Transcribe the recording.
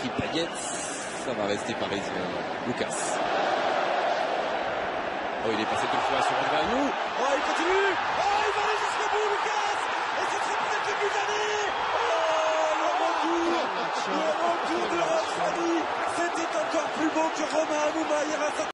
Dimitri Payet. Ça va rester parisien. Lucas. Oh, il est passé une fois sur Andréanou. Oh, il continue. Oh, il va aller jusqu'au bout, Lucas. Et ce sera peut-être le but d'année. Oh, le retour de Rafani. C'était encore plus beau que Romain Anouma hier à